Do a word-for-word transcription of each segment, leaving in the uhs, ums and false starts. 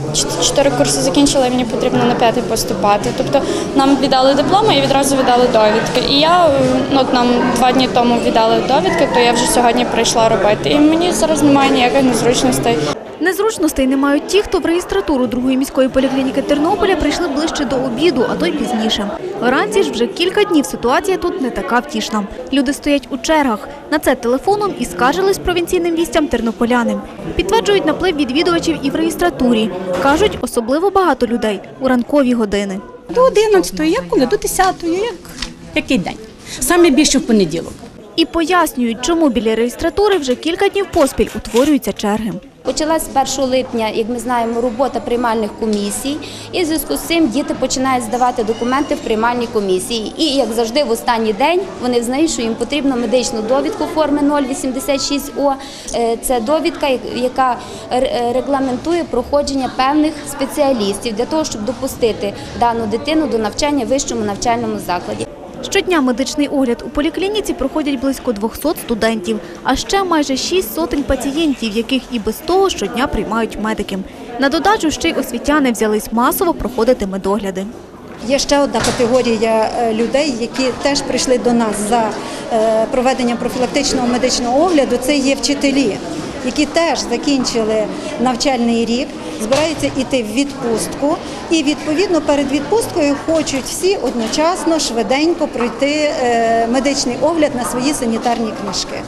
чотири курси закінчила, і мені потрібно на п'ятий поступати. Тобто нам віддали дипломи і відразу віддали довідки. І я, ну, от нам два дні тому віддали довідки, то я вже сьогодні прийшла робити. І мені зараз немає ніяких незручностей. Незручностей не мають ті, хто в реєстратуру другої міської поліклініки Тернополя прийшли ближче до обіду, а то й пізніше. Вранці ж вже кілька днів ситуація тут не така втішна. Люди стоять у чергах. На це телефоном і скаржились провінційним вістям тернополяни. Підтверджують наплив відвідувачів і в реєстратурі. Кажуть, особливо багато людей у ранкові години. До одинадцятої, як коли? До десятої, як який день. Саме більше в понеділок. І пояснюють, чому біля реєстратури вже кілька днів поспіль утворюються черги. Почалась з першого липня, як ми знаємо, робота приймальних комісій, і в зв'язку з цим діти починають здавати документи в приймальні комісії. І, як завжди, в останній день вони знають, що їм потрібно медичну довідку форми нуль вісімдесят шість О. Це довідка, яка регламентує проходження певних спеціалістів для того, щоб допустити дану дитину до навчання в вищому навчальному закладі. Щодня медичний огляд у поліклініці проходять близько двохсот студентів, а ще майже шість сотень пацієнтів, яких і без того щодня приймають медики. На додачу ще й освітяни взялись масово проходити медогляди. Є ще одна категорія людей, які теж прийшли до нас за проведенням профілактичного медичного огляду. Це є вчителі, які теж закінчили навчальний рік, збираються йти в відпустку і, відповідно, перед відпусткою хочуть всі одночасно, швиденько пройти медичний огляд на свої санітарні книжки.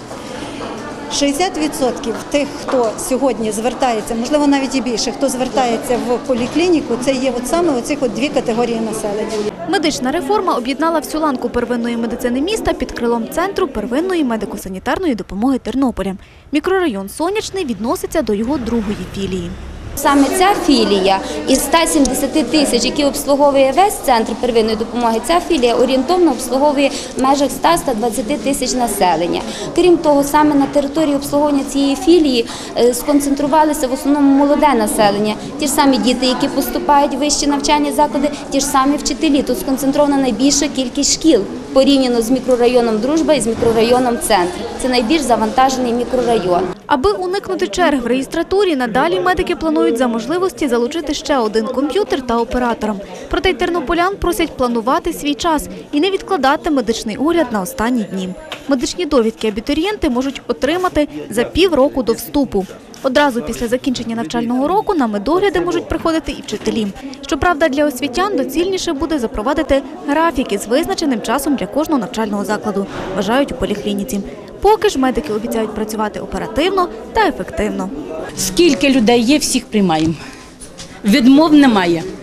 шістдесят відсотків тих, хто сьогодні звертається, можливо, навіть і більше, хто звертається в поліклініку, це є от саме оцих от дві категорії населення. Медична реформа об'єднала всю ланку первинної медицини міста під крилом Центру первинної медико-санітарної допомоги Тернополя. Мікрорайон Сонячний відноситься до його другої філії. Саме ця філія із ста сімдесяти тисяч, які обслуговує весь центр первинної допомоги, ця філія орієнтовно обслуговує в межах ста — ста двадцяти тисяч населення. Крім того, саме на території обслуговування цієї філії сконцентрувалися в основному молоде населення. Ті ж самі діти, які поступають в вищі навчальні заклади, ті ж самі вчителі. Тут сконцентрована найбільша кількість шкіл порівняно з мікрорайоном Дружба і з мікрорайоном Центр. Це найбільш завантажений мікрорайон. Аби уникнути черг в реєстратурі, надалі медики планують за можливості залучити ще один комп'ютер та оператора. Проте й тернополян просять планувати свій час і не відкладати медичний огляд на останні дні. Медичні довідки абітурієнти можуть отримати за півроку до вступу. Одразу після закінчення навчального року на медогляди можуть приходити і вчителі. Щоправда, для освітян доцільніше буде запровадити графіки з визначеним часом для кожного навчального закладу, вважають у поліклініці. Поки ж медики обіцяють працювати оперативно та ефективно. Скільки людей є, всіх приймаємо. Відмов немає.